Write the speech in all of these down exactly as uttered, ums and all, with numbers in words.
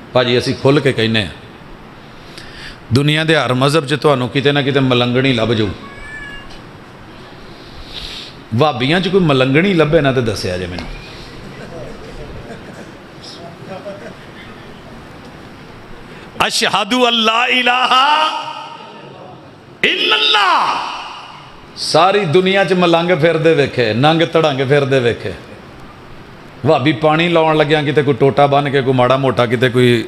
ਭਾਜੀ ਅਸੀਂ ਖੁੱਲ੍ਹ ਕੇ ਕਹਿੰਦੇ ਹਾਂ, ਦੁਨੀਆ ਦੇ ਹਰ ਮਜ਼ਹਬ 'ਚ ਤੁਹਾਨੂੰ ਕਿਤੇ ਨਾ ਕਿਤੇ ਮਲੰਗਣੀ ਲੱਭ ਜਾਊ। ਵਹਾਬੀਆਂ 'ਚ ਕੋਈ ਮਲੰਗਣੀ ਲੱਭੇ ਨਾ ਤਾਂ ਦੱਸਿਆ ਜੇ ਮੈਨੂੰ। ਅਸ਼ਹਦੁ ਅੱਲਾ ਇਲਾਹਾ ਇल्लल्लाह। ਸਾਰੀ ਦੁਨੀਆ 'ਚ ਮਲੰਗ ਫਿਰਦੇ ਵੇਖੇ, ਨੰਗ ਧੜੰਗ ਫਿਰਦੇ ਵੇਖੇ। ਵਹਾਬੀ ਪਾਣੀ ਲਾਉਣ ਲੱਗਿਆ ਕਿਤੇ ਕੋਈ ਟੋਟਾ ਬੰਨ ਕੇ, ਕੋਈ ਮਾੜਾ ਮੋਟਾ ਕਿਤੇ ਕੋਈ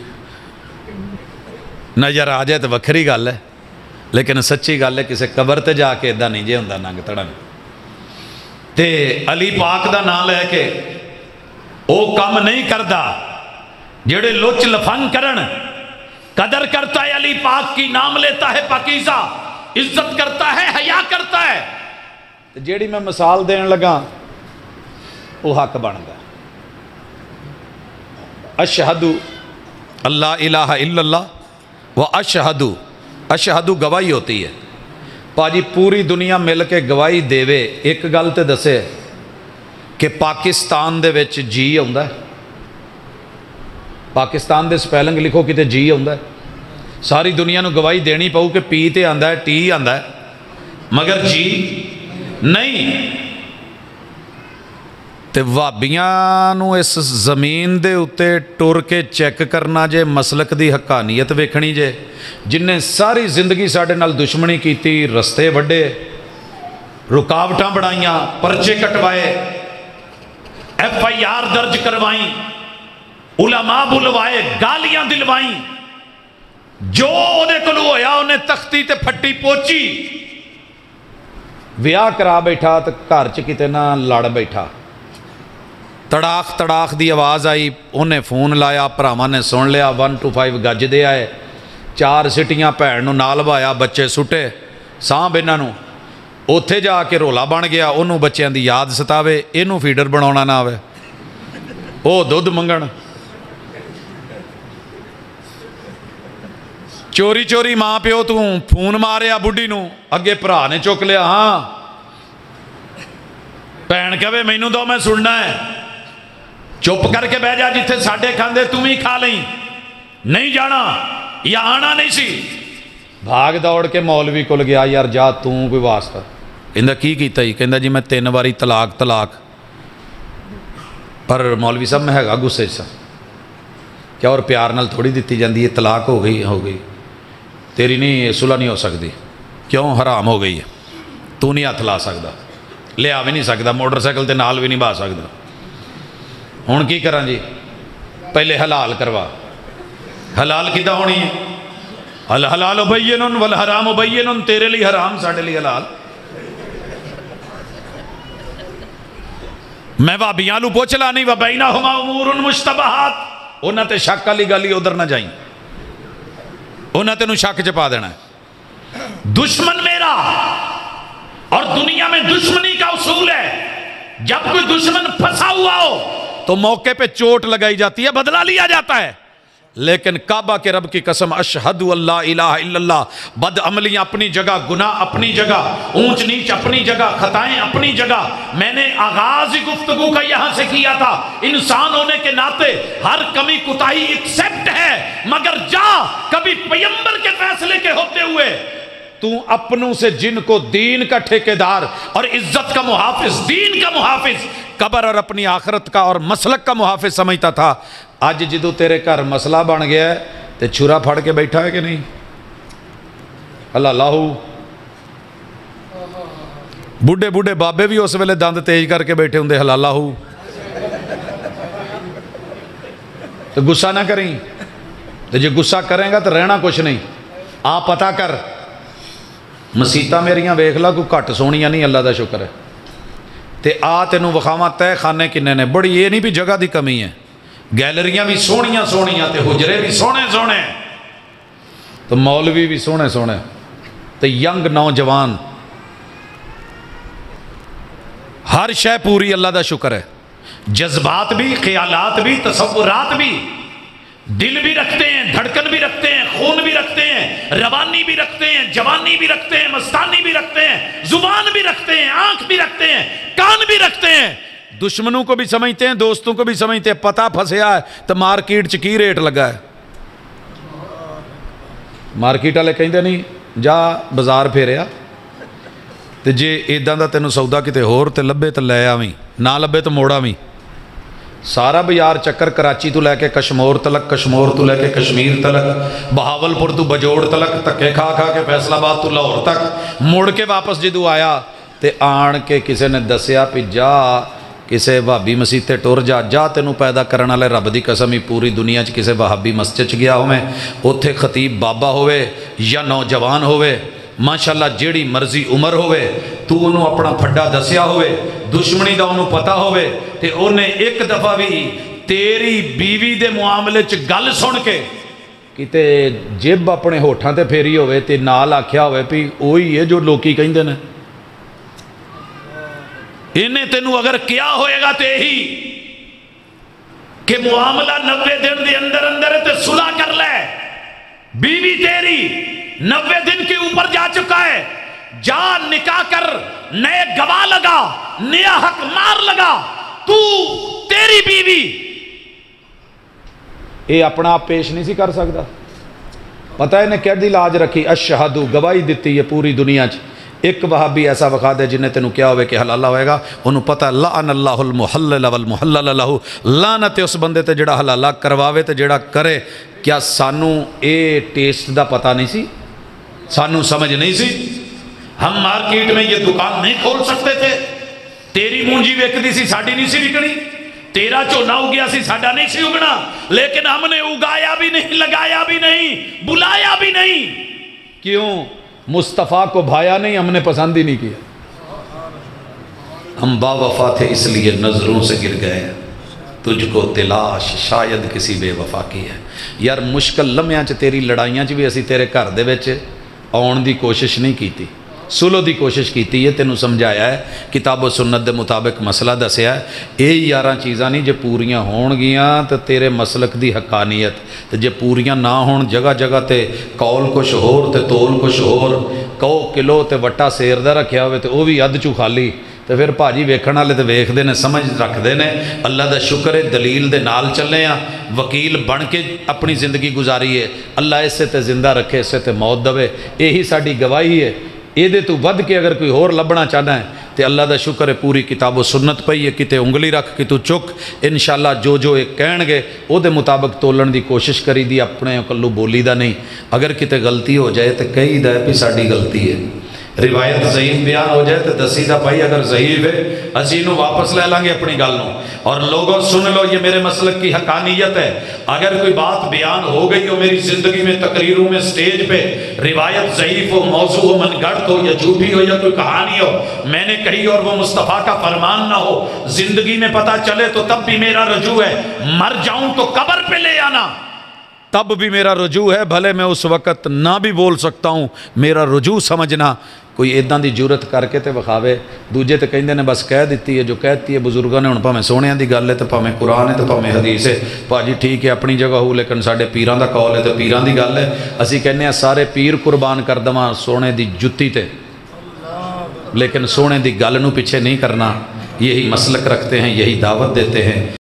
ਨਜ਼ਰ ਆ ਜਾਏ ਤਾਂ ਵੱਖਰੀ ਗੱਲ ਹੈ, ਲੇਕਿਨ ਸੱਚੀ ਗੱਲ ਹੈ ਕਿਸੇ ਕਬਰ ਤੇ ਜਾ ਕੇ ਇਦਾਂ ਨਹੀਂ ਜੇ ਹੁੰਦਾ ਨੰਗ ਧੜੰਗ। ਤੇ ਅਲੀ ਪਾਕ ਦਾ ਨਾਮ ਲੈ ਕੇ ਉਹ ਕੰਮ ਨਹੀਂ ਕਰਦਾ ਜਿਹੜੇ ਲੁੱਚ ਲਫੰਗ ਕਰਨ। कदर करता है अली पाक की, नाम लेता है पाकीज़ा, इज्जत करता है, हया करता है। तो जेड़ी मैं मिसाल देन लगा वो हक बन गया। अशहदु अल्ला इलाहा इल्लल्लाह व अशहदु, अशहदु गवाही होती है। पाजी पूरी दुनिया मिल के गवाही देवे, एक गल तो दसे कि पाकिस्तान दे विच जी आउंदा है। पाकिस्तान दे स्पैलिंग लिखो किते जी आउंदा है। सारी दुनिया नूं गवाही देनी पऊ कि पी ते आंदा है, टी आंदा है, मगर जी नहीं। ते वहाबियां नूं इस जमीन दे उत्ते टुर के चेक करना जे, मसलक दी हकानीयत वेखणी जे, जिन्हें सारी जिंदगी साडे नाल दुश्मनी कीती, रस्ते वड्डे, रुकावटां बनाईयां, परचे कटवाए, एफ आई आर दर्ज करवाई, उलमा बुलवाए, गालियां दिलवाई, जो उहदे कोलों होया उन्हें तख्ती ते फट्टी पोची। विआह करा बैठा तो घर च किते ना लड़ बैठा। तड़ाख तड़ाख दी आवाज़ आई, उन्हें फोन लाया, भरावां ने सुन लिया, वन टू फाइव गजदे आए, चार सिटियां भैन नूं नाल भाया, बच्चे सुटे, सांभ इन्हां नूं। उत्थे जाके रोला बन गया, उन्होंने बच्चों की याद सतावे, इनू फीडर बनाउणा ना आवे, वो दुध मंगण। चोरी चोरी मां प्यो तू फोन मारिया बुढ़ी नूं, अगे भरा ने चुक लिया, हाँ भैन कहे मैनू दो मैं सुनना है, चुप करके बह जा, जिथे साडे खांदे तू भी खा लई, नहीं जाना या आना नहीं सी। भाग दौड़ के मौलवी कोल गया, यार जा तू कोई वास्ता। कहंदा की कीता जी? कहंदा जी मैं तीन वारी तलाक तलाक। पर मौलवी साहब मैं हैगा गुस्से सा, क्या और प्यार नाल थोड़ी दिती जाती है, तलाक हो गई हो गई, तेरी नहीं सुलह नहीं हो सकती, क्यों हराम हो गई है, तू नहीं हथ ला सकता, लिया भी नहीं सकता, मोटरसाइकिल ते नाल भी नहीं बहा सकता। हुण की करा जी? पहले हलाल करवा। हलाल किदा होनी है? हल हलाल बय्यिनुन वल हराम बय्यिनुन, तेरे लिए हराम साडे लिए हलाल। मैं भाबियां नूं पुछ ला नहीं, व बैनहुमा उमूरुन मुश्तबहात, उन्हां ते शक वाली गल ही उधर ना जाई, उन्हें तेनू शक च पा देना है। दुश्मन मेरा, और दुनिया में दुश्मनी का उसूल है, जब कोई दुश्मन फंसा हुआ हो तो मौके पे चोट लगाई जाती है, बदला लिया जाता है। लेकिन काबा के रब की कसम, अशहदु अल्ला इलाहा इल्लल्लाह, बद अमलियां अपनी जगह, गुनाह अपनी जगह, ऊंच नीच अपनी जगह, खताएं अपनी जगह। मैंने आगाज ही गुफ्तगू का यहां से किया था, इंसान होने के नाते हर कमी कुताही एक्सेप्ट है, मगर जा कभी पैगंबर के फैसले के होते हुए तू अपनों से जिनको दीन का ठेकेदार और इज्जत का मुहाफिज, दीन का मुहाफिज, कब्र और अपनी आखिरत का और मसलक का मुहाफिज समझता था, अज जो तेरे घर मसला बन गया है तो छुरा फड़ के बैठा है कि नहीं? अल्लाह लाहू। बुढ़े बुढ़े बाबे भी उस वेले दंद तेज करके बैठे होंगे, हलालाहू। तो गुस्सा ना करें, तो जो गुस्सा करेंगा तो रहना कुछ नहीं। आ पता कर, मसीता मेरियां वेख ला, कोई घट सोहणियां नहीं, अल्लाह का शुक्र है। तो आ तेनों विखावा तय खाने किन्ने ने, बड़ी ये नहीं भी जगह की कमी है, गैलरियां भी सोहणियां सोहणियां, तो हुजरे भी सोहने सोहने, तो मौलवी भी सोहने सोहने, तो यंग नौजवान, हर शय पूरी, अल्लाह का शुक्र है। जज्बात भी, ख्यालात भी, तसव्वुरात भी, दिल भी रखते हैं, धड़कन भी रखते हैं, खून भी रखते हैं, रवानी भी रखते हैं, जवानी भी रखते हैं, मस्तानी भी रखते हैं, जुबान भी रखते हैं, आंख भी रखते हैं, कान भी रखते हैं, दुश्मनों को भी समझते हैं, दोस्तों को भी समझते हैं। पता फंसया है तो मार्केट च की रेट लगा है, ਮਾਰਕੀਟ ਵਾਲੇ ਕਹਿੰਦੇ ਨਹੀਂ ਜਾ ਬਾਜ਼ਾਰ ਫੇਰਿਆ ਤੇ ਜੇ ਇਦਾਂ ਦਾ ਤੈਨੂੰ ਸੌਦਾ ਕਿਤੇ ਹੋਰ ਤੇ ਲੱਭੇ ਤੇ ਲੈ ਆਵੀਂ, ਨਾ ਲੱਭੇ ਤੇ ਮੋੜ ਆਵੀਂ। ਸਾਰਾ ਬਾਜ਼ਾਰ ਚੱਕਰ ਕਰਾਚੀ ਤੋਂ ਲੈ ਕੇ ਕਸ਼ਮੋਰ ਤਲਕ, ਕਸ਼ਮੋਰ ਤੋਂ ਲੈ ਕੇ ਕਸ਼ਮੀਰ ਤਲਕ, ਬਹਾਵਲਪੁਰ ਤੋਂ ਬਜੋੜ ਤਲਕ, ਧੱਕੇ ਖਾ ਖਾ ਕੇ ਫੈਸਲਾਬਾਦ ਤੋਂ ਲਾਹੌਰ ਤੱਕ ਮੁੜ ਕੇ ਵਾਪਸ ਜਦੋਂ ਆਇਆ ਤੇ ਆਣ ਕੇ ਕਿਸੇ ਨੇ ਦੱਸਿਆ ਵੀ ਜਾ ਕਿਸੇ ਵਹਾਬੀ ਮਸੀਤ ਤੇ ਟੁਰ ਜਾ, ਜਾ ਤੈਨੂੰ ਪੈਦਾ ਕਰਨ ਵਾਲੇ ਰੱਬ ਦੀ ਕਸਮ ਹੀ ਪੂਰੀ ਦੁਨੀਆ 'ਚ ਕਿਸੇ ਵਹਾਬੀ ਮਸਜਿਦ 'ਚ ਗਿਆ ਹੋਵੇਂ, ਉੱਥੇ ਖਤੀਬ ਬਾਬਾ ਹੋਵੇ ਜਾਂ ਨੌਜਵਾਨ ਹੋਵੇ, ਮਾਸ਼ਾਅੱਲਾ ਜਿਹੜੀ ਮਰਜ਼ੀ ਉਮਰ ਹੋਵੇ, ਤੂੰ ਉਹਨੂੰ ਆਪਣਾ ਫੱਡਾ ਦੱਸਿਆ ਹੋਵੇ, ਦੁਸ਼ਮਣੀ ਦਾ ਉਹਨੂੰ ਪਤਾ ਹੋਵੇ ਤੇ ਉਹਨੇ ਇੱਕ ਦਫਾ ਵੀ ਤੇਰੀ ਬੀਵੀ ਦੇ ਮੁਆਮਲੇ 'ਚ ਗੱਲ ਸੁਣ ਕੇ ਕਿਤੇ ਜਿਬ ਆਪਣੇ ਹੋਠਾਂ ਤੇ ਫੇਰੀ ਹੋਵੇ ਤੇ ਨਾਲ ਆਖਿਆ ਹੋਵੇ ਵੀ ਉਹੀ ਹੈ ਜੋ ਲੋਕੀ ਕਹਿੰਦੇ ਨੇ, इन्हें तेनू अगर क्या होएगा तो यही कि मुआमला नब्बे दिन के अंदर अंदर ते सुलह कर ले, बीवी तेरी नब्बे दिन के ऊपर जा चुका है, जा निकाह कर, नए गवाह लगा, नया हक मार लगा, तू तेरी बीवी ये अपना आप पेश नहीं सी कर सकता। पता है इन्हें कैदी लाज रखी, अशहदू गवाही दी है पूरी दुनिया च। एक वहाबी ऐसा विखा दे जिन्हें तेनू क्या होवे कि हलाला होएगा, उन्होंने पता लान अल्लाहुल मुहल्लल वल मुहल्लल लहू, लानत है उस बंदे ते जेड़ा हलाला करवावे ते जेड़ा करे। क्या सानू ए टेस्ट दा पता नहीं सी, सानू समझ नहीं सी? हम मार्केट में ये दुकान नहीं खोल सकते थे, तेरी मूंजी विकदी सी साडी नहीं सी विकनी, तेरा झोना उगया सी साडा नहीं सी उगना, लेकिन हमने उगाया भी नहीं, लगाया भी नहीं, बुलाया भी नहीं। क्यों? मुस्तफ़ा को भाया नहीं, हमने पसंद ही नहीं किया। हम बावफा थे इसलिए नज़रों से गिर गए, तुझको तिलाश शायद किसी बेवफा की है। यार मुश्किल लम्हियां च तेरी लड़ाइयां च भी असी तेरे घर दे विच आउण दी कोशिश नहीं की, सुलो की कोशिश की है, तेनू समझाया है, किताब सुन्नत के मुताबिक मसला दसिया है। ये यारां चीज़ां नहीं जे पूरियां होणगियां तो तेरे मसलक की हकानीयत, तो जे पूरियां ना होण जगह जगह ते कौल कुछ होर ते तोल कुछ होर, कौ किलो ते वट्टा सेर दा रखिया होवे ते वो भी अध चू खाली, तो फिर भाजी वेखण वाले तो वेखते हैं, समझ रखते हैं। अल्लाह का शुक्र है दलील दे नाल चले आ, वकील बन के अपनी ज़िंदगी गुजारी है। अल्लाह इसे ते जिंदा रखे, इसे ते मौत दवे, यही साडी गवाही है। ये तो वध के अगर कोई होर लभना चाहना है तो अल्लाह का शुक्र है पूरी किताबो सुन्नत पई है, किते उंगली रख कि तू चुक, इंशाअल्लाह जो जो एक कहणगे उहदे मुताबिक तोलन की कोशिश करी दी, अपने कल्लू बोली दा नहीं। अगर किते गलती हो जाए तो कही दा भी साडी गलती है, रिवायत ज़ईफ़ बयान हो जाए तो दसी दा भाई अगर ज़ईफ़ है असी इनू वापस ले लांगे अपनी गल नूं। और लोगों सुन लो, ये मेरे मसलक की हकानियत है। अगर कोई बात बयान हो गई हो मेरी ज़िंदगी में, तकरीरों में, स्टेज पे, रिवायत ज़ईफ़ हो, मौजू हो, मनगढ़ंत हो या झूठी हो या कोई कहानी हो मैंने कही और वो मुस्तफ़ा का फरमान ना हो, ज़िंदगी में पता चले तो तब भी मेरा रजू है, मर जाऊं तो कब्र पे ले आना तब भी मेरा रजू है, भले मैं उस वक़्त ना भी बोल सकता हूँ, मेरा रजू समझना। कोई इदां दी जुरत करके तो विखावे, दूजे तो कहते ने बस कह दी है जो कहती है बुजुर्गों ने, हुण भावें सोहणियां दी गल है तो भावें कुरान है तो भावें हदीस है, भाजी ठीक है अपनी जगह हो, लेकिन साडे पीरां दा कौल है तो पीरां दी गल है। असीं कहने आ सारे पीर कुर्बान कर देवां सोने दी जुत्ती ते, लेकिन सोने दी गल नूं पिछे नहीं करना। यही मसलक रखते हैं, यही दावत देते हैं।